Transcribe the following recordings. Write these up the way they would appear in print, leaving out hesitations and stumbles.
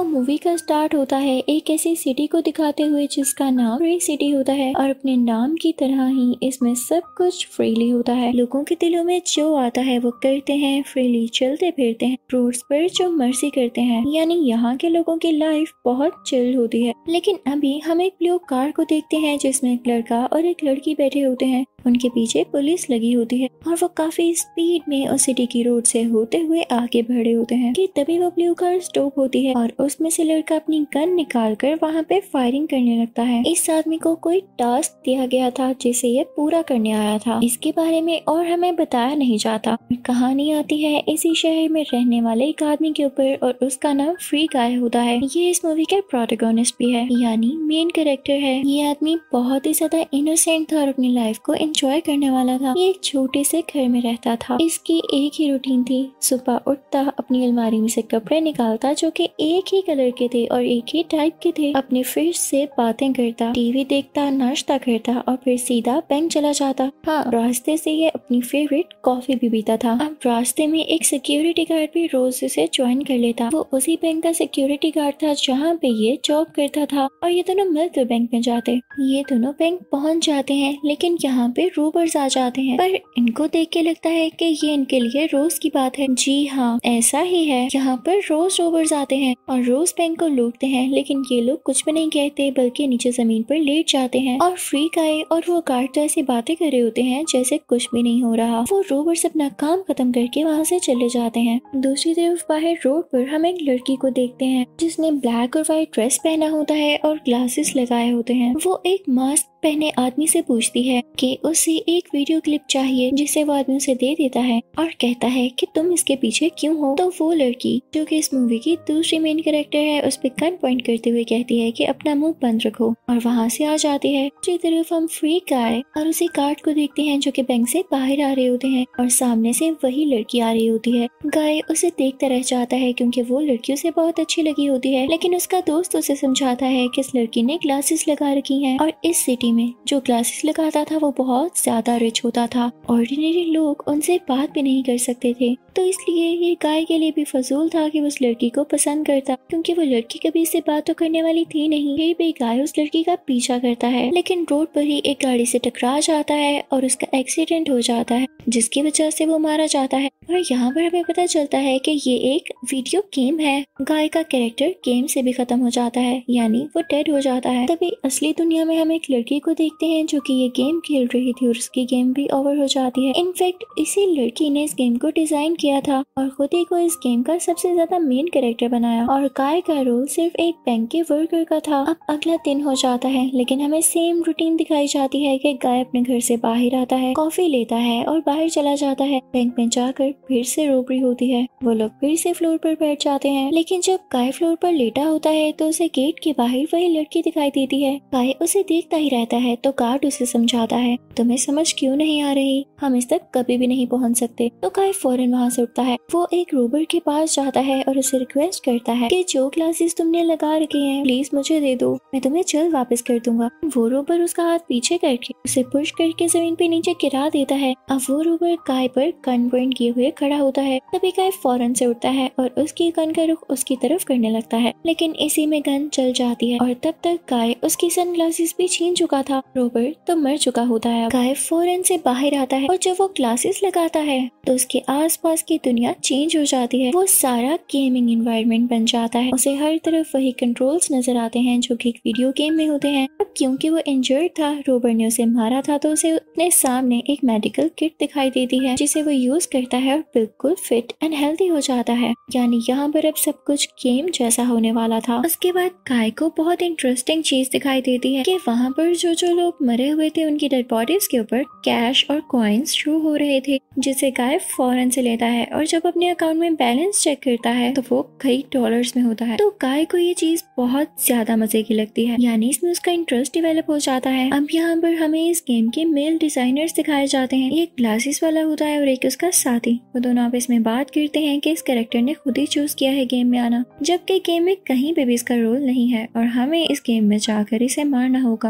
तो मूवी का स्टार्ट होता है एक ऐसी सिटी को दिखाते हुए जिसका नाम फ्री सिटी होता है और अपने नाम की तरह ही इसमें सब कुछ फ्रीली होता है। लोगों के दिलों में जो आता है वो करते हैं, फ्रीली चलते फिरते हैं, रोड्स पर जो मर्जी करते हैं, यानी यहाँ के लोगों की लाइफ बहुत चिल होती है। लेकिन अभी हम एक ब्लू कार को देखते हैं जिसमें एक लड़का और एक लड़की बैठे होते हैं। उनके पीछे पुलिस लगी होती है और वो काफी स्पीड में उस सिटी की रोड से होते हुए आगे बढ़े होते हैं कि तभी वो ब्लू कार स्टॉप होती है और उसमें से लड़का अपनी गन निकाल कर वहाँ पे फायरिंग करने लगता है। इस आदमी को कोई टास्क दिया गया था जिसे ये पूरा करने आया था। इसके बारे में और हमें बताया नहीं जाता। कहानी आती है इसी शहर में रहने वाले एक आदमी के ऊपर और उसका नाम फ्री गाय होता है। ये इस मूवी का प्रोटैगनिस्ट भी है, यानी मेन कैरेक्टर है। ये आदमी बहुत ही ज्यादा इनोसेंट था और अपनी लाइफ को एंजॉय करने वाला था। ये एक छोटे से घर में रहता था। इसकी एक ही रूटीन थी, सुबह उठता, अपनी अलमारी में से कपड़े निकालता जो कि एक ही कलर के थे और एक ही टाइप के थे, अपने फ्रेंड्स से बातें करता, टीवी देखता, नाश्ता करता और फिर सीधा बैंक चला जाता। हाँ, रास्ते से ये अपनी फेवरेट कॉफी भी पीता था। अब रास्ते में एक सिक्योरिटी गार्ड भी रोज इसे ज्वाइन कर लेता। वो उसी बैंक का सिक्योरिटी गार्ड था जहाँ पे ये जॉब करता था और ये दोनों मिलकर बैंक में जाते। ये दोनों बैंक पहुँच जाते हैं लेकिन यहाँ पे रोबर्स आ जाते हैं, पर इनको देख के लगता है कि ये इनके लिए रोज की बात है। जी हाँ, ऐसा ही है। यहाँ पर रोज रोबर्स आते हैं और रोज बैंक को लूटते हैं, लेकिन ये लोग कुछ भी नहीं कहते बल्कि नीचे जमीन पर लेट जाते हैं और फ्री गाय और वो गार्ड तो ऐसी बातें कर रहे होते हैं जैसे कुछ भी नहीं हो रहा। वो रोबर्स अपना काम खत्म करके वहाँ से चले जाते हैं। दूसरी तरफ बाहर रोड पर हम एक लड़की को देखते हैं जिसने ब्लैक और व्हाइट ड्रेस पहना होता है और ग्लासेस लगाए होते हैं। वो एक मास्क पहने आदमी से पूछती है कि उसे एक वीडियो क्लिप चाहिए, जिसे वो आदमी उसे दे देता है और कहता है कि तुम इसके पीछे क्यों हो। तो वो लड़की जो कि इस मूवी की दूसरी मेन कैरेक्टर है उस पे गन पॉइंट करते हुए कहती है कि अपना मुंह बंद रखो और वहाँ से आ जाती है। दूसरी तरफ हम फ्री गाय और उसी गार्ड को देखते हैं जो कि बैंक से बाहर आ रहे होते हैं और सामने से वही लड़की आ रही होती है। गाय उसे देखता रह जाता है क्योंकि वो लड़की उसे बहुत अच्छी लगी होती है, लेकिन उसका दोस्त उसे समझाता है कि इस लड़की ने ग्लासेस लगा रखी हैं और इस सिटी में जो ग्लासेस लगाता था वो बहुत ज्यादा रिच होता था। ऑर्डिनरी लोग उनसे बात भी नहीं कर सकते थे, तो इसलिए ये गाय के लिए भी फजूल था कि उस लड़की को पसंद करता, क्योंकि वो लड़की कभी इससे बात तो करने वाली थी नहीं। फिर भी गाय उस लड़की का पीछा करता है, लेकिन रोड पर ही एक गाड़ी से टकरा जाता है और उसका एक्सीडेंट हो जाता है जिसकी वजह से वो मारा जाता है। और यहाँ पर हमें पता चलता है कि ये एक वीडियो गेम है। गाय का कैरेक्टर गेम से भी खत्म हो जाता है, यानी वो डेड हो जाता है। तभी असली दुनिया में हम एक लड़की को देखते हैं जो कि ये गेम खेल रही थी और उसकी गेम भी ओवर हो जाती है। इनफैक्ट इसी लड़की ने इस गेम को डिजाइन किया था और खुद ही को इस गेम का सबसे ज्यादा मेन कैरेक्टर बनाया और गाय का रोल सिर्फ एक बैंक के वर्कर का था। अब अगला दिन हो जाता है लेकिन हमें सेम रूटीन दिखाई जाती है कि गाय अपने घर से बाहर आता है, कॉफी लेता है और बाहर चला जाता है। बैंक में जाकर फिर से रोबरी होती है, वो लोग फिर से फ्लोर पर बैठ जाते हैं, लेकिन जब गाय फ्लोर पर लेटा होता है तो उसे गेट के बाहर वही लड़की दिखाई देती है। गाय उसे देखता ही रहता है तो गार्ड उसे समझाता है, तुम्हें समझ क्यों नहीं आ रही, हम इस तक कभी भी नहीं पहुंच सकते। तो गाय फौरन वहाँ से उठता है, वो एक रोबर के पास जाता है और उसे रिक्वेस्ट करता है कि जो ग्लासेस तुमने लगा रखे हैं प्लीज मुझे दे दो, मैं तुम्हें जल्द वापस कर दूंगा। वो रोबर उसका हाथ पीछे करके उसे पुश करके जमीन पे नीचे गिरा देता है। अब वो रोबर गाय पर गन पॉइंट किए हुए खड़ा होता है। तभी गाय फौरन से उठता है और उसकी गन का रुख उसकी तरफ करने लगता है, लेकिन इसी में गन चल जाती है और तब तक गाय उसकी सनग्लासेस भी छीन चुका था। रोबर तो मर चुका होता है। गाय फौरन से बाहर आता है और जब वो ग्लासेस लगाता है तो उसके आसपास की दुनिया चेंज हो जाती है। वो सारा गेमिंग एनवायरनमेंट बन जाता है, उसे हर तरफ वही कंट्रोल्स नजर आते हैं जो कि एक वीडियो गेम में होते हैं। अब क्योंकि वो इंजर्ड था, रोबर ने उसे मारा था, तो उसे अपने सामने एक मेडिकल किट दिखाई देती है जिसे वो यूज करता है और बिल्कुल फिट एंड हेल्दी हो जाता है। यानी यहाँ पर अब सब कुछ गेम जैसा होने वाला था। उसके बाद गाय को बहुत इंटरेस्टिंग चीज दिखाई देती है कि वहाँ पर जो लोग मरे हुए थे उनकी डेड बॉडीज के ऊपर कैश और कॉइन्स शो हो रहे थे, जिसे गाय फौरन से लेता है और जब अपने अकाउंट में बैलेंस चेक करता है तो वो कई डॉलर्स में होता है। तो गाय को ये चीज बहुत ज्यादा मजे की लगती है, यानी इसमें उसका इंटरेस्ट डेवलप हो जाता है। अब यहाँ पर हमें इस गेम के मेल डिजाइनर्स दिखाए जाते हैं, एक ग्लासेस वाला होता है और एक उसका साथी। वो दोनों आपस में बात करते हैं कि इस कैरेक्टर ने खुद ही चूज किया है गेम में आना, जबकि गेम में कहीं पे भी इसका रोल नहीं है और हमें इस गेम में जाकर इसे मारना होगा। वो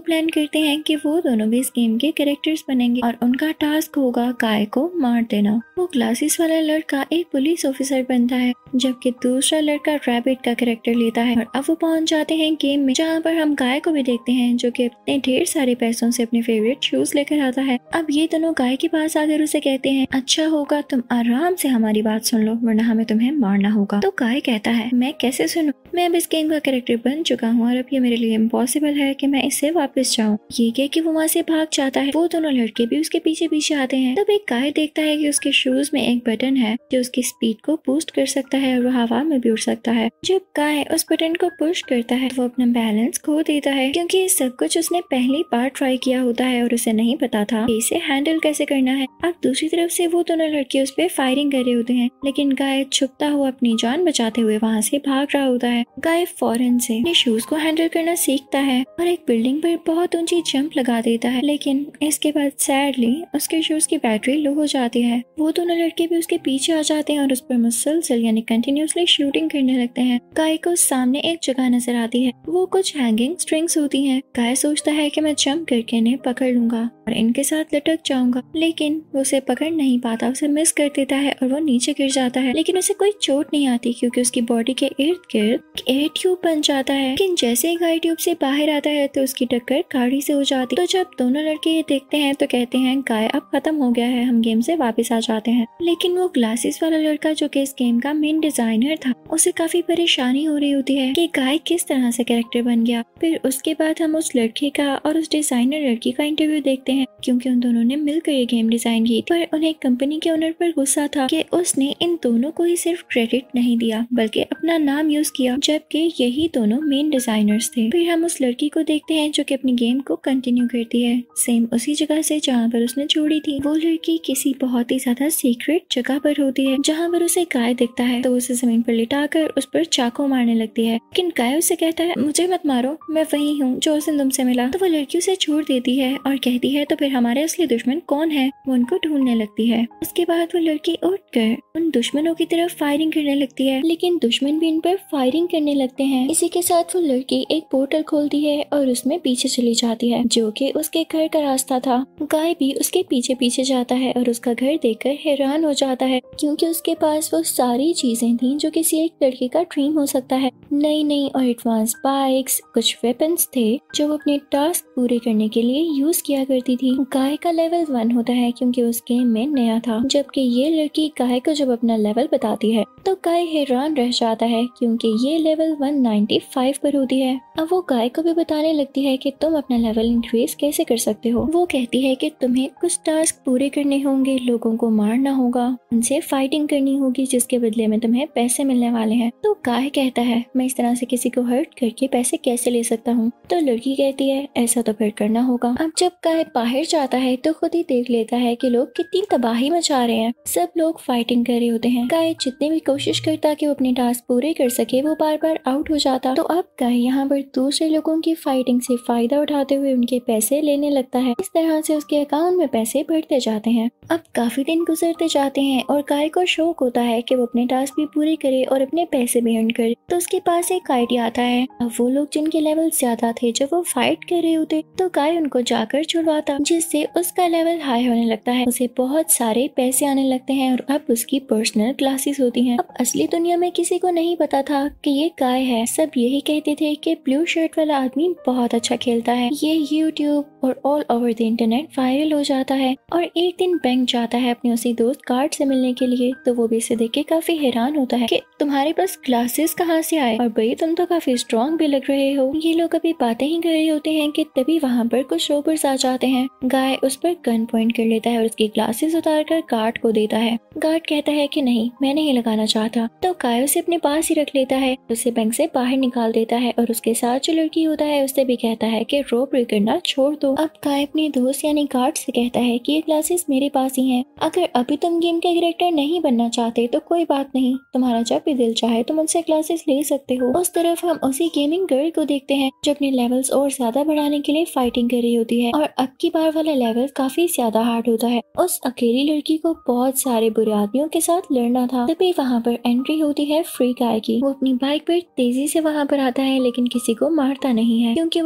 प्लान करते हैं कि वो दोनों भी इस गेम के कैरेक्टर्स बनेंगे और उनका टास्क होगा गाय को मार देना। वो ग्लासेस वाला लड़का एक पुलिस ऑफिसर बनता है, जबकि दूसरा लड़का रैबिट का कैरेक्टर लेता है। और अब वो पहुंच जाते हैं गेम में, जहाँ पर हम गाय को भी देखते हैं जो कि अपने ढेर सारे पैसों से अपने फेवरेट शूज लेकर आता है। अब ये दोनों गाय के पास आकर उसे कहते हैं, अच्छा होगा तुम आराम से हमारी बात सुन लो, वरना हमें तुम्हें मारना होगा। तो गाय कहता है, मैं कैसे सुनूं, मैं अब इस गेम का कैरेक्टर बन चुका हूँ और अब ये मेरे लिए इम्पॉसिबल है कि मैं इससे वापस जाऊँ। ये कह के वो वहाँ से भाग जाता है। वो दोनों लड़के भी उसके पीछे पीछे आते हैं। तब एक गाय देखता है कि उसके शूज में एक बटन है जो उसकी स्पीड को बूस्ट कर सकता है और वो हवा में भी उड़ सकता है। जब गाय उस बटन को पुश करता है तो वो अपना बैलेंस खो देता है, क्योंकि ये सब कुछ उसने पहली बार ट्राई किया होता है और उसे नहीं पता था कि इसे हैंडल कैसे करना है। अब दूसरी तरफ से वो दोनों लड़के उस पर फायरिंग कर रहे होते हैं, लेकिन गाय छुपता हुआ अपनी जान बचाते हुए वहाँ से भाग रहा होता है। गाय फौरन से अपने शूज को हैंडल करना सीखता है और एक बिल्डिंग पर बहुत ऊंची जंप लगा देता है, लेकिन इसके बाद सैडली उसके शूज की बैटरी लो हो जाती है। वो दोनों लड़के भी उसके पीछे आ जाते हैं और उस पर मुसलसल यानी कंटिन्यूसली शूटिंग करने लगते हैं। गाय को सामने एक जगह नजर आती है, वो कुछ हैंगिंग स्ट्रिंग्स होती हैं। गाय सोचता है कि मैं जंप करके इन्हें पकड़ लूंगा और इनके साथ लटक जाऊंगा, लेकिन वो उसे पकड़ नहीं पाता, उसे मिस कर देता है और वो नीचे गिर जाता है। लेकिन उसे कोई चोट नहीं आती क्योंकि उसकी बॉडी के इर्द गिर्द एयर ट्यूब बन जाता है। लेकिन जैसे ही गाय ट्यूब से बाहर आता है तो उसकी टक्कर गाड़ी से हो जाती है। तो जब दोनों लड़के ये देखते हैं तो कहते हैं, गाय अब खत्म हो गया है, हम गेम से वापस आ जाते हैं। लेकिन वो ग्लासेस वाला लड़का जो कि इस गेम का मेन डिजाइनर था, उसे काफी परेशानी हो रही होती है कि गाय किस तरह से कैरेक्टर बन गया। फिर उसके बाद हम उस लड़के का और उस डिजाइनर लड़की का इंटरव्यू देखते हैं, क्योंकि उन दोनों ने मिलकर ये गेम डिजाइन की थी। पर उन्हें कंपनी के ओनर पर गुस्सा था कि उसने इन दोनों को ही सिर्फ क्रेडिट नहीं दिया बल्कि अपना नाम यूज किया, जबकि यही दोनों मेन डिजाइनर्स थे। फिर हम उस लड़की को देखते हैं जो कि अपनी गेम को कंटिन्यू करती है सेम उसी जगह से जहाँ पर उसने छोड़ी थी। वो लड़की किसी बहुत ही ज्यादा सीक्रेट जगह पर होती है, जहाँ पर उसे गाय दिखता है तो उसे जमीन पर लिटाकर उस पर चाकू मारने लगती है। लेकिन गाय उसे कहता है, मुझे मत मारो, मैं वही हूँ जो उस दिन तुमसे मिला। तो वो लड़की उसे छोड़ देती है और कहती है, तो फिर हमारे असली दुश्मन कौन है? वो उनको ढूंढने लगती है। उसके बाद वो लड़की उठकर उन दुश्मनों की तरफ फायरिंग करने लगती है, लेकिन दुश्मन भी इन पर फायरिंग करने लगते हैं। इसी के साथ वो लड़की एक पोर्टल खोलती है और उसमें पीछे चली जाती है, जो कि उसके घर का रास्ता था। गाय भी उसके पीछे पीछे जाता है और उसका घर देखकर हैरान हो जाता है, क्योंकि उसके पास वो सारी चीजें थी जो किसी एक लड़के का ड्रीम हो सकता है। नई नई और एडवांस बाइक्स, कुछ वेपन्स थे जो वो अपने टास्क पूरे करने के लिए यूज किया करती थी। गाय का लेवल 1 होता है क्योंकि उस गेम में नया था, जबकि ये लड़की गाय को जब अपना लेवल बताती है तो गाय हैरान रह जाता है क्योंकि ये लेवल 195 पर होती है। अब वो गाय को भी बताने लगती है कि तुम अपना लेवल इंक्रीज कैसे कर सकते हो। वो कहती है कि तुम्हें कुछ टास्क पूरे करने होंगे, लोगों को मारना होगा, उनसे फाइटिंग करनी होगी, जिसके बदले में तुम्हें पैसे मिलने वाले हैं। तो गाय कहता है, मैं इस तरह से किसी को हर्ट करके पैसे कैसे ले सकता हूँ। तो लड़की कहती है, ऐसा तो फिर करना होगा। अब जब गाय बाहर जाता है तो खुद ही देख लेता है कि लोग कितनी तबाही मचा रहे हैं, सब लोग फाइटिंग कर रहे होते हैं। गाय जितनी भी कोशिश करता कि वो अपने टास्क पूरे कर सके, वो बार बार आउट हो जाता। तो अब गाय यहाँ पर दूसरे लोगों की फाइटिंग से फायदा उठाते हुए उनके पैसे लेने लगता है। इस तरह से उसके अकाउंट में पैसे बढ़ते जाते हैं। अब काफी दिन गुजरते जाते हैं और गाय को शौक होता है कि वो अपने टास्क भी पूरे करे और अपने पैसे भी अर्न करे। तो उसके पास एक आइडिया आता है, अब वो लोग जिनके लेवल ज्यादा थे जब वो फाइट कर रहे होते, तो गाय उनको जाकर छुड़वाता, जिससे उसका लेवल हाई होने लगता है, उसे बहुत सारे पैसे आने लगते हैं और अब उसकी पर्सनल क्लासेस होती हैं। अब असली दुनिया में किसी को नहीं पता था कि ये गाय है। सब यही कहते थे कि ब्लू शर्ट वाला आदमी बहुत अच्छा खेलता है। ये यूट्यूब और all over the internet viral हो जाता है और एक दिन बैंक जाता है अपने उसी दोस्त कार्ड से मिलने के लिए। तो वो भी इसे देख के काफी हैरान होता है कि तुम्हारे पास क्लासेस कहाँ से आए, और भाई तुम तो काफी स्ट्रॉन्ग भी लग रहे हो। ये लोग अभी बातें ही कर रहे होते हैं कि तभी वहाँ पर कुछ रोबर्स आ जाते हैं। गाय उस पर गन पॉइंट कर लेता है और उसकी ग्लासेस उतार कर गार्ड को देता है। गार्ड कहता है कि नहीं, मैं नहीं लगाना चाहता। तो गाय उसे अपने पास ही रख लेता है, उसे बैंक से बाहर निकाल देता है और उसके साथ जो लड़की होता है उससे भी कहता है कि रॉबरी करना छोड़ दो। अब गाय अपने दोस्त यानी गार्ड से कहता है कि ये क्लासेस मेरे पास ही हैं। अगर अभी तुम गेम के कैरेक्टर नहीं बनना चाहते तो कोई बात नहीं, तुम्हारा जब भी दिल चाहे तुम उनसे क्लासेस ले सकते हो। उस तरफ हम उसी गेमिंग गर्ल को देखते हैं जो अपने लेवल्स और ज्यादा बढ़ाने के लिए फाइटिंग कर रही होती है और अब की बार वाला लेवल काफी ज्यादा हार्ड होता है। उस अकेली लड़की को बहुत सारे बुरे आदमियों के साथ लड़ना था। तभी वहाँ पर एंट्री होती है फ्री गाय की। वो अपनी बाइक पर तेजी से वहाँ पर आता है लेकिन किसी को मारता नहीं है क्योंकि वो लड़की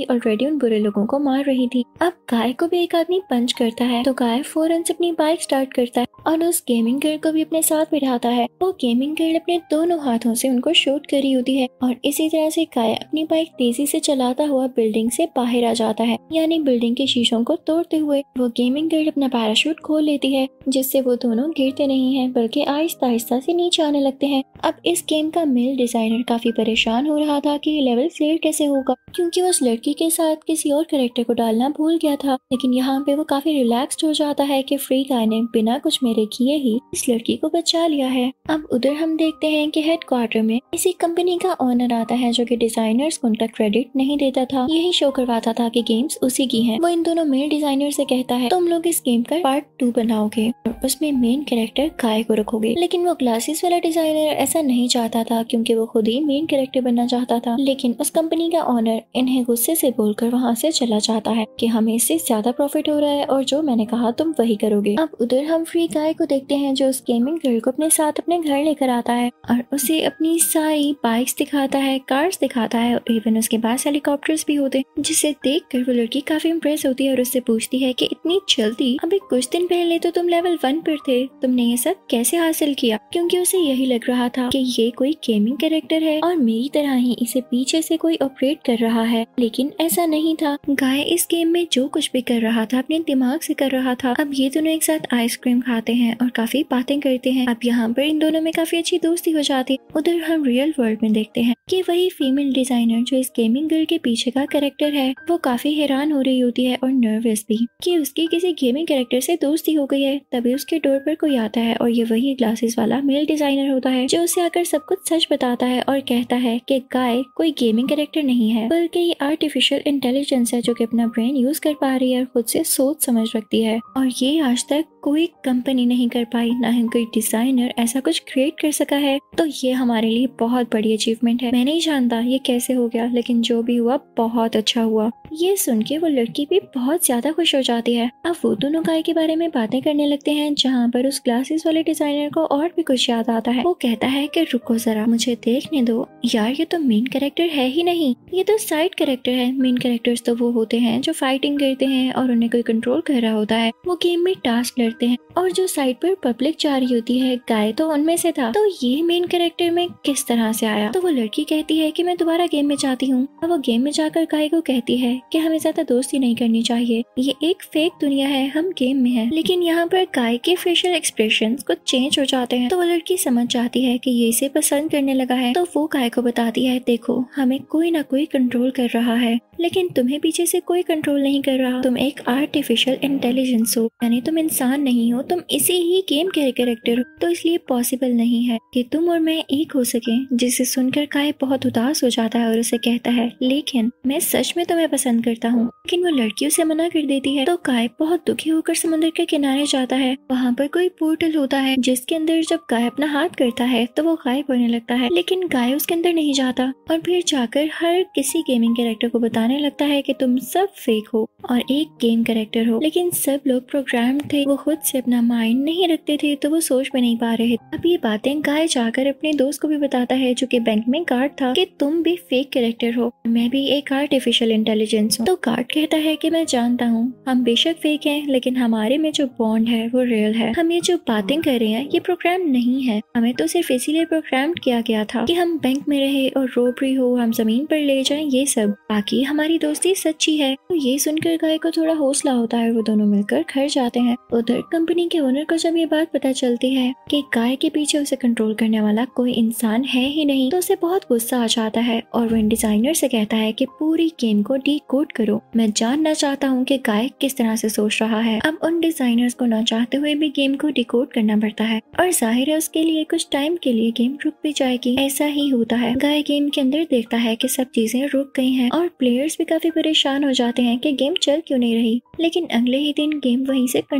ऑलरेडी उन बुरे लोगों को मार रही थी। अब गाय को भी एक आदमी पंच करता है तो गाय फौरन से अपनी बाइक स्टार्ट करता है और उस गेमिंग गर्ल को भी अपने साथ बिठाता है। वो गेमिंग गर्ल अपने दोनों हाथों से उनको शूट करी होती है और इसी तरह से गाय अपनी बाइक तेजी से चलाता हुआ बिल्डिंग से बाहर आ जाता है, यानी बिल्डिंग के शीशों को तोड़ते हुए। वो गेमिंग गर्ल अपना पैराशूट खोल लेती है जिससे वो दोनों गिरते नहीं है बल्कि आहिस्ता आहिस्ता से नीचे आने लगते हैं। अब इस गेम का मेल डिजाइनर काफी परेशान हो रहा था कि ये लेवल क्लियर कैसे होगा, क्योंकि वो उस लड़की के साथ किसी और कैरेक्टर को डालना भूल गया था। लेकिन यहाँ पे वो काफी रिलैक्स्ड हो जाता है कि फ्री गाय ने बिना कुछ मेरे किए ही इस लड़की को बचा लिया है। अब उधर हम देखते हैं कि हेडक्वार्टर में इसी कंपनी का ओनर आता है जो कि डिजाइनर्स को उनका क्रेडिट नहीं देता था, यही शो करवाता था कि गेम्स उसी की हैं। वो इन दोनों मेल डिजाइनर से कहता है तुम लोग इस गेम का पार्ट 2 बनाओगे और उसमें मेन कैरेक्टर गाय को रखोगे। लेकिन वो ग्लासेस वाला डिजाइनर ऐसा नहीं चाहता था क्योंकि वो खुद ही मेन कैरेक्टर बनना चाहता था। लेकिन उस कंपनी का ओनर इन्हें गुस्से से बोलकर वहाँ से चला जाता है कि हमें इससे ज्यादा प्रॉफिट हो रहा है और जो मैंने कहा तुम वही करोगे। अब उधर हम फ्री गाय को देखते हैं जो उस गेमिंग गर्ल को अपने साथ अपने घर लेकर आता है और उसे अपनी सारी बाइक्स दिखाता है, कार्स दिखाता है और इवन उसके पास हेलीकॉप्टर्स भी होते हैं, जिसे देखकर वो लड़की काफी इम्प्रेस होती है और उससे पूछती है कि इतनी जल्दी, अभी कुछ दिन पहले तो तुम लेवल 1 पर थे, तुमने ये सब कैसे हासिल किया? क्योंकि उसे यही लग रहा था कि ये कोई गेमिंग कैरेक्टर है और मेरी तरह ही इसे पीछे से कोई ऑपरेट कर रहा है, लेकिन ऐसा नहीं था। गाय इस गेम में जो कुछ भी कर रहा था अपने दिमाग से कर रहा था। अब ये दोनों एक साथ आइसक्रीम खाते हैं और काफी बातें करते हैं। अब यहाँ पर इन दोनों में काफी अच्छी दोस्ती हो जाती। उधर हम रियल वर्ल्ड में देखते हैं कि वही फीमेल डिजाइनर जो इस गेमिंग गर्ल के पीछे का कैरेक्टर है, वो काफी हैरान हो रही होती है और नर्वस भी कि उसकी किसी गेमिंग कैरेक्टर से दोस्ती हो गई है। तभी उसके डोर पर कोई आता है और ये वही ग्लासेस वाला मेल डिजाइनर होता है जो उसे आकर सब कुछ सच बताता है और कहता है कि गाय कोई गेमिंग कैरेक्टर नहीं है बल्कि ये आर्टिफिशियल इंटेलिजेंस है जो कि अपना ब्रेन यूज कर पा रही है और खुद से सोच समझ रखती है और ये आज तक कोई कंपनी नहीं कर पाई, ना ही कोई डिजाइनर ऐसा कुछ क्रिएट कर सका है। तो ये हमारे लिए बहुत बड़ी अचीवमेंट है। मैं नहीं जानता ये कैसे हो गया, लेकिन जो भी हुआ बहुत अच्छा हुआ। ये सुन के वो लड़की भी बहुत ज्यादा खुश हो जाती है। अब वो दोनों गाय के बारे में बातें करने लगते हैं जहाँ पर उस ग्लासेस वाले डिजाइनर को और भी कुछ याद आता है। वो कहता है कि रुको जरा, मुझे देखने दो यार, ये तो मेन कैरेक्टर है ही नहीं, ये तो साइड कैरेक्टर है। मेन कैरेक्टर्स तो वो होते हैं जो फाइटिंग करते हैं और उन्हें कोई कंट्रोल कर रहा होता है, वो गेम में टास्क लड़ते हैं और जो साइड पर पब्लिक जा रही होती है, गाय तो उनमें से था। तो ये मेन कैरेक्टर में किस तरह से आया? तो वो लड़की कहती है कि मैं दोबारा गेम में जाती हूँ। अब वो गेम में जाकर गाय को कहती है कि हमें ज्यादा दोस्ती नहीं करनी चाहिए, ये एक फेक दुनिया है, हम गेम में हैं। लेकिन यहाँ पर गाय के फेशियल एक्सप्रेशंस कुछ चेंज हो जाते हैं। तो वो लड़की समझ जाती है कि ये इसे पसंद करने लगा है। तो वो गाय को बताती है देखो, हमें कोई ना कोई कंट्रोल कर रहा है, लेकिन तुम्हें पीछे से कोई कंट्रोल नहीं कर रहा। तुम एक आर्टिफिशियल इंटेलिजेंस हो, यानी तुम इंसान नहीं हो, तुम इसी ही गेम के कैरेक्टर हो। तो इसलिए पॉसिबल नहीं है कि तुम और मैं एक हो सके। जिसे सुनकर गाय बहुत उदास हो जाता है और उसे कहता है लेकिन मैं सच में तुम्हें पसंद करता हूँ। लेकिन वो लड़की उसे मना कर देती है। तो गाय बहुत दुखी होकर समुद्र के किनारे जाता है। वहाँ पर कोई पोर्टल होता है जिसके अंदर जब गाय अपना हाथ करता है तो वो गायब होने लगता है, लेकिन गाय उसके अंदर नहीं जाता और फिर जाकर हर किसी गेमिंग कैरेक्टर को बताने लगता है कि तुम सब फेक हो और एक गेम कैरेक्टर हो। लेकिन सब लोग प्रोग्राम थे, वो खुद से अपना माइंड नहीं रखते थे, तो वो सोच भी नहीं पा रहे। अब ये बातें गाय जाकर अपने दोस्त को भी बताता है जो कि बैंक में गार्ड था कि तुम भी फेक कैरेक्टर हो, मैं भी एक आर्टिफिशियल इंटेलिजेंस हूँ। तो गार्ड कहता है कि मैं जानता हूँ हम बेशक फेक हैं, लेकिन हमारे में जो बॉन्ड है वो रियल है। हम ये जो बातें कर रहे हैं ये प्रोग्राम नहीं है, हमें तो सिर्फ इसीलिए प्रोग्राम किया गया था कि हम बैंक में रहे और रोबरी हो, हम जमीन पर ले जाएं, ये सब। बाकी हमारी दोस्ती सच्ची है। तो ये सुनकर गाय को थोड़ा हौसला होता है, वो दोनों मिलकर घर जाते हैं। उधर कंपनी के ओनर को जब ये बात पता चलती है कि गाय के पीछे उसे कंट्रोल करने वाला कोई इंसान है ही नहीं, तो उसे बहुत गुस्सा आ जाता है और वो इन डिजाइनर से कहता है कि पूरी गेम को डीकोड करो, मैं जानना चाहता हूँ कि गाय किस तरह से सोच रहा है। अब उन डिजाइनर्स को ना चाहते हुए भी गेम को डिकोड करना पड़ता है और जाहिर है उसके लिए कुछ टाइम के लिए गेम रुक भी जाएगी। ऐसा ही होता है। गाय गेम के अंदर देखता है कि सब चीजें रुक गई हैं और प्लेयर्स भी काफी परेशान हो जाते हैं कि गेम चल क्यों नहीं रही। लेकिन अगले ही दिन गेम वहीं से कंटिन्यू हो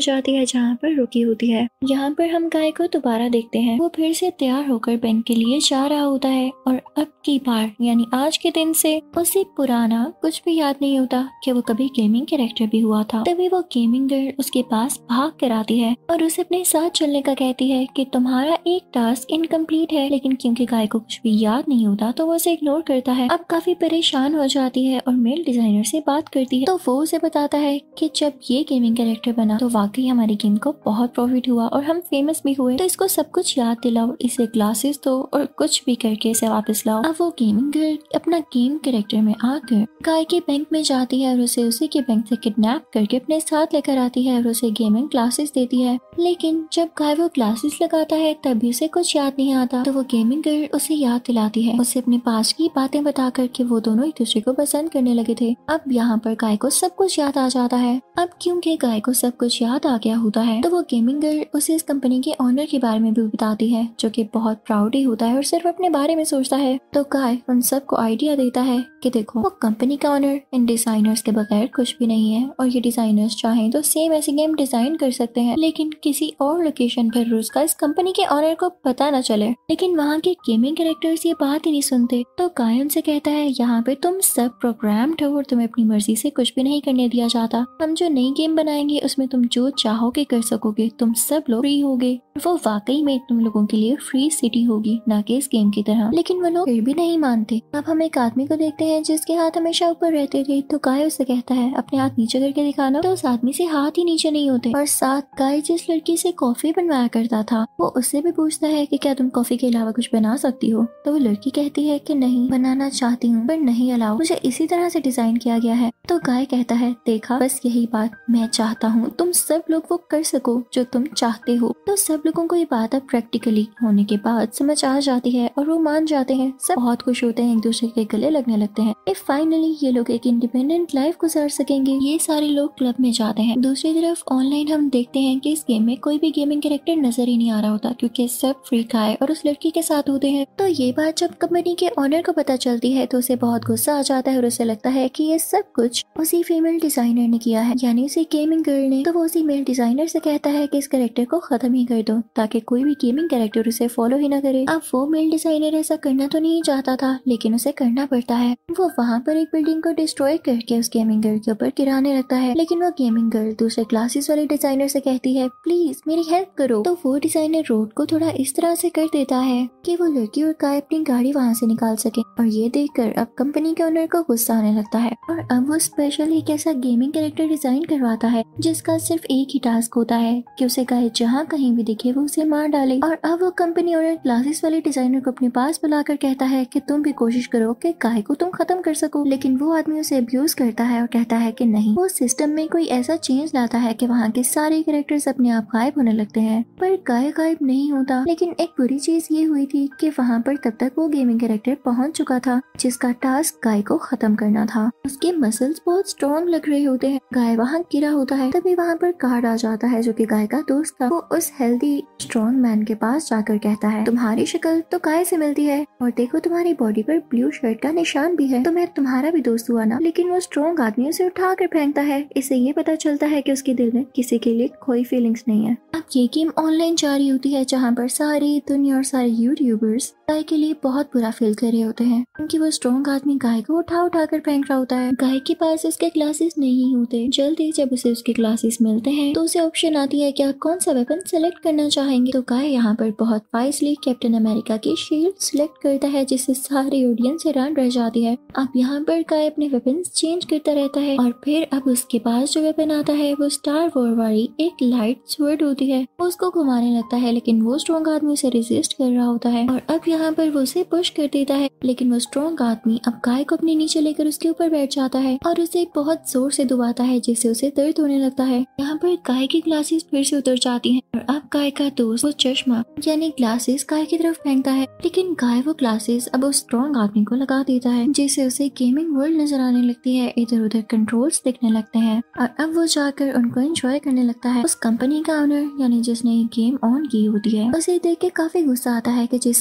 जाती है जहाँ पर रुकी होती है। यहाँ पर हम गाय को दोबारा देखते हैं, वो फिर से तैयार होकर बैंक के लिए जा रहा होता है और अब की बार यानी आज के दिन से उसे पुराना कुछ भी याद नहीं होता कि वो कभी गेमिंग कैरेक्टर भी हुआ था। तभी वो गेमिंग गर्ल उसके पास भाग कर आती है और उसे अपने साथ चलने का कहती है कि तुम्हारा एक टास्क इनकम्प्लीट है, लेकिन क्योंकि गाय को कुछ भी याद नहीं होता तो वो उसे इग्नोर करता है। अब काफी परेशान हो जाती है और मेल डिजाइनर से बात करती है, तो वो उसे बताता है कि जब ये गेमिंग कैरेक्टर बना तो वाकई हमारी गेम को बहुत प्रॉफिट हुआ और हम फेमस भी हुए, तो इसको सब कुछ याद दिलाओ, इसे ग्लासेस दो और कुछ भी करके इसे वापस लाओ। अब वो गेमिंग गर्ल अपना गेम कैरेक्टर में आकर गाय के बैंक में जाती है और उसे उसी के बैंक से किडनैप करके अपने साथ लेकर आती है और उसे गेमिंग क्लासेस देती है। लेकिन जब गाय वो क्लासेस लगाता है तभी उसे कुछ याद नहीं आता, तो वो गेमिंग गर्ल उसे याद दिलाती है, उसे अपने पास की बातें बता कर कि वो दोनों एक दूसरे को पसंद करने लगे थे। अब यहाँ पर गाय को सब कुछ याद आ जाता है। अब क्योंकि गाय को सब कुछ याद आ गया होता है तो वो गेमिंग गर्ल उसे इस कंपनी के ऑनर के बारे में भी बताती है, जो कि बहुत प्राउड ही होता है और सिर्फ अपने बारे में सोचता है। तो गाय उन सबको आइडिया देता है कि देखो वो कंपनी का ऑनर इन डिजाइनर्स के बगैर कुछ भी नहीं है और ये डिजाइनर्स चाहें तो सेम ऐसी गेम डिजाइन कर सकते हैं, लेकिन किसी और लोकेशन पर उसका इस कंपनी के ऑनर को पता न चले। लेकिन वहाँ के गेमिंग कैरेक्टर्स ये बात ही नहीं सुनते, तो गाय उनसे कहता है यहाँ पे तुम सब प्रोग्राम्ड हो और तुम्हें अपनी मर्जी से कुछ भी नहीं करने दिया जाता। हम जो नई गेम बनाएंगे उसमें तुम जो चाहोगे कर सकोगे, तुम सब लोग फ्री होगे। वो वाकई में तुम लोगों के लिए फ्री सिटी होगी, ना कि इस गेम की तरह। लेकिन वो लोग फिर भी नहीं मानते। अब हम एक आदमी को देखते हैं जिसके हाथ हमेशा ऊपर रहते थे, तो गाय उससे कहता है अपने हाथ नीचे करके दिखाना, तो उस आदमी से हाथ ही नीचे नहीं होते। और साथ गाय जिस लड़की से कॉफी बनवाया करता था वो उससे भी पूछता है कि क्या तुम कॉफी के अलावा कुछ बना सकती हो, तो वो लड़की कहती है कि नहीं, बनाना चाहती हूँ पर नहीं अलाउ, मुझे इसी तरह से डिजाइन किया गया है। तो गाय कहता है देखा, बस यही बात मैं चाहता हूँ, तुम सब लोग वो कर सको जो तुम चाहते हो। तो सब लोगों को ये बात अब प्रैक्टिकली होने के बाद समझ आ जाती है और वो मान जाते हैं। सब बहुत खुश होते हैं, एक दूसरे के गले लगने लगते हैं। फाइनली ये लोग एक इंडिपेंडेंट लाइफ गुजार सकेंगे। ये सारे लोग क्लब में जाते हैं। दूसरी तरफ ऑनलाइन हम देखते हैं कि इस गेम में कोई भी गेमिंग कैरेक्टर नजर ही नहीं आ रहा होता, क्योंकि सब फ्री गाय और उस लड़की के साथ होते हैं। तो ये बात जब कंपनी के ऑनर को पता चलती है तो उसे बहुत गुस्सा आ जाता है और उसे लगता है कि ये सब कुछ उसी फीमेल डिजाइनर ने किया है, यानी उसी गेमिंग गर्ल ने। तो वो उसी मेल डिजाइनर से कहता है कि इस कैरेक्टर को खत्म ही कर दो ताकि कोई भी गेमिंग कैरेक्टर उसे फॉलो ही ना करे। अब वो मेल डिजाइनर ऐसा करना तो नहीं चाहता था, लेकिन उसे करना पड़ता है। वो वहाँ पर एक बिल्डिंग को डिस्ट्रॉय करके उस गेमिंग गर्ल के ऊपर गिराने लगता है, लेकिन वो गेमिंग गर्ल दूसरे क्लासेस वाले डिजाइनर से कहती है प्लीज मेरी हेल्प करो। तो वो डिजाइनर रोड को थोड़ा इस तरह से कर देता है कि वो लड़की और गाय अपनी गाड़ी वहाँ से निकाल सके। और ये देखकर अब कंपनी के ओनर को गुस्सा आने लगता है और अब वो स्पेशल एक ऐसा गेमिंग कैरेक्टर डिजाइन करवाता है जिसका सिर्फ एक ही टास्क होता है कि उसे गाय जहाँ कहीं भी दिखे वो उसे मार डाले। और अब वो कंपनी ओनर क्लासेस वाले डिजाइनर को अपने पास बुलाकर कहता है कि तुम भी कोशिश करो कि गाय को तुम खत्म कर सको, लेकिन वो आदमी उसे अब्यूज करता है और कहता है कि नहीं, वो सिस्टम में कोई ऐसा चेंज लाता है कि वहाँ के सारे कैरेक्टर्स अपने आप गायब होने लगते हैं। पर गाय गायब नहीं होता। लेकिन एक बुरी चीज ये हुई थी कि वहाँ पर तब तक वो गेमिंग कैरेक्टर पहुँच चुका था जिसका टास्क गाय को खत्म करना था। उसके मसल्स बहुत स्ट्रॉन्ग लग रहे होते हैं। गाय वहाँ गिरा होता है, तभी वहाँ पर गार्ड आ जाता है जो कि गाय का दोस्त था। वो उस हेल्दी स्ट्रॉन्ग मैन के पास जाकर कहता है तुम्हारी शक्ल तो गाय से मिलती है और देखो तुम्हारी बॉडी पर ब्लू शर्ट का निशान भी है, तो मैं तुम्हारा भी दोस्त हुआ ना। लेकिन वो स्ट्रॉन्ग आदमी उसे उठा कर फेंकता है। इससे ये पता चलता है कि उसके दिल में किसी के लिए कोई फीलिंग्स नहीं है। अब ये गेम ऑनलाइन जारी होती है जहाँ पर सारी दुनिया और सारे यूट्यूबर्स गाय के लिए बहुत बुरा फील कर रहे होते हैं, क्योंकि वो स्ट्रॉन्ग आदमी गाय को उठा कर फेंक रहा होता है। गाय के पास उसके क्लासेस नहीं होते। जल्दी जब उसे उसके क्लासेस मिलते हैं तो उसे ऑप्शन आती है कि आप कौन सा वेपन सेलेक्ट करना चाहेंगे। तो गाय यहाँ पर बहुत वाइजली कैप्टन अमेरिका की शील्ड सिलेक्ट करता है, जिससे सारी ऑडियंस हैरान रह जाती है। अब यहाँ पर गाय अपने वेपन चेंज करता रहता है और फिर अब उसके पास जो वेपन आता है वो स्टार वॉर वाली एक लाइट स्वर्ड होती है। वो उसको घुमाने लगता है, लेकिन वो स्ट्रॉन्ग आदमी उसे रेजिस्ट कर रहा होता है और अब यहाँ पर वो उसे पुश कर देता है। लेकिन वो स्ट्रॉन्ग आदमी अब गाय को अपने नीचे लेकर उसके ऊपर बैठ जाता है और उसे बहुत जोर से दबाता है, जिससे उसे दर्द होने लगता है। यहाँ पर गाय की ग्लासेस फिर से उतर जाती हैं और अब गाय का दोस्त वो चश्मा यानी ग्लासेस गाय की तरफ फेंकता है, लेकिन गाय वो ग्लासेस अब उस स्ट्रॉन्ग आदमी को लगा देता है, जिससे उसे गेमिंग वर्ल्ड नजर आने लगती है। इधर उधर कंट्रोल्स दिखने लगते हैं और अब वो जाकर उनको एंजॉय करने लगता है। उस कंपनी का ओनर यानी जिसने गेम ऑन की होती है उसे देख के काफी गुस्सा आता है कि जिस आदमी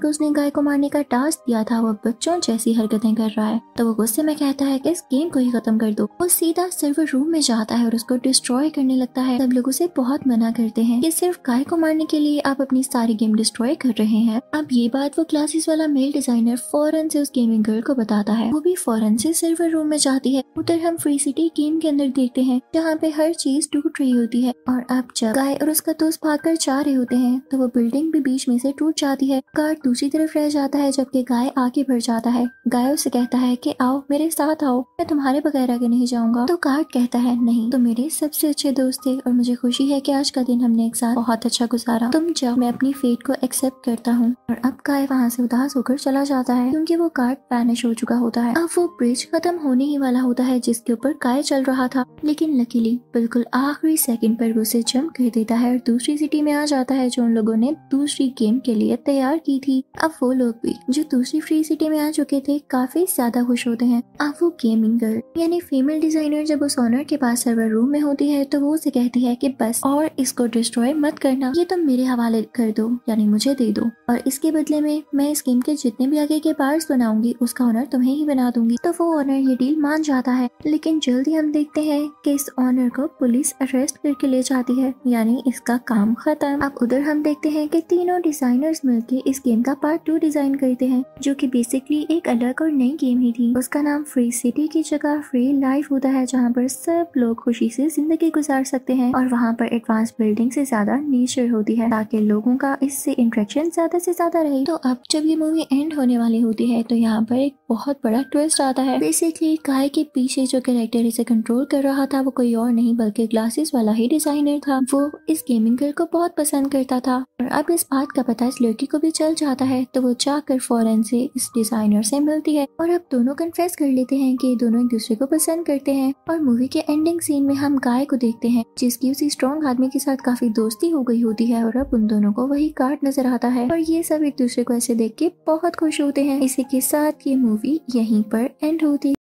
को उसने गाय को मारने का टास्क दिया था वो बच्चों जैसी हरकतें कर रहा है, तो वो गुस्से में कहता है कि इस गेम को ही खत्म कर दो। वो सीधा सर्वर रूम में जाता है और उसको डिस्ट्रॉय करने लगता है। सब लोग उसे बहुत मना करते हैं कि सिर्फ गाय को मारने के लिए आप अपनी सारी गेम डिस्ट्रॉय कर रहे हैं। अब ये बात वो क्लासेस वाला मेल डिजाइनर फौरन से उस गेमिंग गर्ल को बताता है। वो भी फौरन से सर्वर रूम में जाती है। उधर हम फ्री सिटी गेम के अंदर देखते हैं जहाँ पे हर चीज टूट रही होती है, और अब जब गाय और उसका दोस्त भागकर जा रहे होते हैं तो वो बिल्डिंग भी बीच में से टूट जाती है। गार्ड दूसरी तरफ रह जाता है जबकि गाय आगे बढ़ जाता है। गाय उसे कहता है कि आओ मेरे साथ आओ, मैं तुम्हारे बगैर आगे नहीं जाऊंगा। तो गार्ड कहता है नहीं, तो मेरे सबसे अच्छे दोस्त थे और मुझे खुशी है कि आज का दिन हमने एक साथ बहुत अच्छा गुजारा। तुम जाओ, मैं अपनी फेट को एक्सेप्ट करता हूँ। और अब गाय वहाँ से उदास होकर चला जाता है क्योंकि वो गार्ड वैनिश हो चुका होता है। अब वो ब्रिज खत्म होने ही वाला होता है जिसके ऊपर गाय चल रहा था, लेकिन लकीली बिल्कुल आखिरी सेकंड पर वो उसे जंप कर देता है और दूसरी सिटी में आ जाता है जो उन लोगों ने दूसरी गेम के लिए तैयार की थी। अब वो लोग भी जो दूसरी फ्री सिटी में आ चुके थे काफी ज्यादा खुश होते हैं। अब वो गेमिंग गर्ल यानी फीमेल डिजाइनर जब उस ऑनर के पास सर्वर रूम में होती है तो वो उसे कहती है कि बस और इसको डिस्ट्रॉय मत करना, ये तुम मेरे हवाले कर दो यानी मुझे दे दो, और इसके बदले में मैं इस गेम के जितने भी आगे के पार्ट्स बनाऊंगी उसका ऑनर तुम्हें ही बना दूंगी। तो वो ऑनर ये डील मान जाता है, लेकिन जल्दी हम देखते हैं कि इस ऑनर को पुलिस अरेस्ट करके ले जाती है, यानी इसका काम खत्म। अब उधर हम देखते हैं कि तीनों डिजाइनर्स मिलके इस गेम का पार्ट 2 डिजाइन करते हैं जो कि बेसिकली एक अलग और नई गेम ही थी। उसका नाम फ्री सिटी की जगह फ्री लाइफ होता है जहाँ पर सब लोग खुशी से जिंदगी गुजार सकते हैं और वहाँ पर एडवांस बिल्डिंग से ज्यादा नेचर होती है ताकि लोगों का इससे इंटरेक्शन ज्यादा से ज्यादा रहे। तो अब जब ये मूवी एंड होने वाली होती है तो यहाँ पर एक बहुत बड़ा ट्विस्ट आता है। बेसिकली गाय के पीछे जो कैरेक्टर इसे कंट्रोल कर रहा था वो कोई और नहीं बल्कि ग्लासेस वाला ही डिजाइनर था। वो इस गेमिंग गर्ल को बहुत पसंद करता था और अब इस बात का पता इस लड़की को भी चल जाता है, तो वो जाकर फौरन से इस डिजाइनर से मिलती है और अब दोनों कन्फेस कर लेते हैं कि दोनों एक दूसरे को पसंद करते हैं। और मूवी के एंडिंग सीन में हम गाय को देखते हैं जिसकी उसी स्ट्रॉन्ग आदमी के साथ काफी दोस्ती हो गई होती है और अब उन दोनों को वही कार्ड नजर आता है और ये सब एक दूसरे को ऐसे देख के बहुत खुश होते हैं। इसी के साथ ये मूवी यहीं पर एंड होती है।